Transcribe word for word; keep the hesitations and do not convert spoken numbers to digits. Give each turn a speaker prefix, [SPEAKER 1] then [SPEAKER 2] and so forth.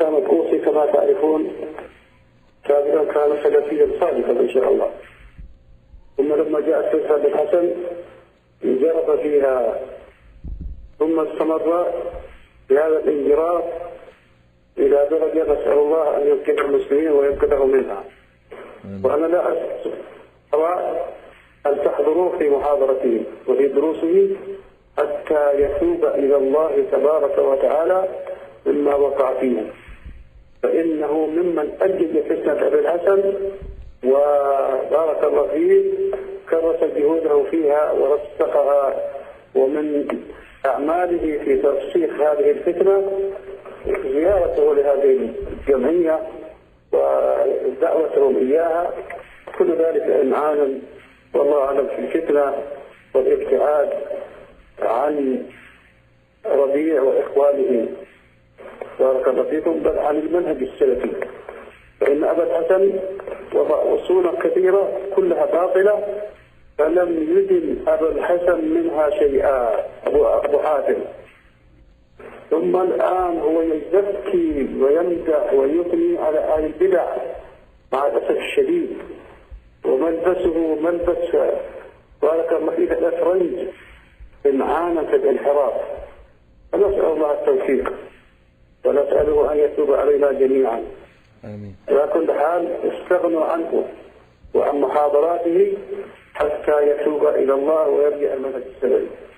[SPEAKER 1] أسامة الكوصي كما تعرفون سابقا كان سلفيا صادقا إن شاء الله، ثم لما جاءت فترة الحسن انجرف فيها، ثم استمر بهذا الانجراف إلى درجة نسأل الله أن ينقذ المسلمين وينقذهم منها. وأنا لا أرى أن تحضروا في محاضرته وفي دروسه حتى يتوب إلى الله تبارك وتعالى مما وقع فيه، فإنه ممن أجل فتنة أبي الحسن وبارك الله فيه، كرس جهوده فيها ورسخها، ومن أعماله في ترسيخ هذه الفتنة زيارته لهذه الجمعية ودعوتهم إياها، كل ذلك إمعانا والله أعلم في الفتنة والابتعاد عن ربيع وإخوانه بارك الله فيكم، بل عن المنهج السلفي، فإن أبا الحسن وضع أصولا كثيرة كلها باطلة فلم يدن أبا الحسن منها شيئا أبو حاتم. ثم الآن هو يزكي ويمدح ويثني على أهل البدع مع الأسف الشديد، وملبسه ملبس بارك الله فيك الأفرنج إمعانا في الانحراف، فنسأل الله التوفيق ونسأله أن يتوب علينا جميعا.
[SPEAKER 2] آمين.
[SPEAKER 1] على كل حال استغنوا عنه وعن محاضراته حتى يتوب إلى الله ويرجع المنهج السلفي.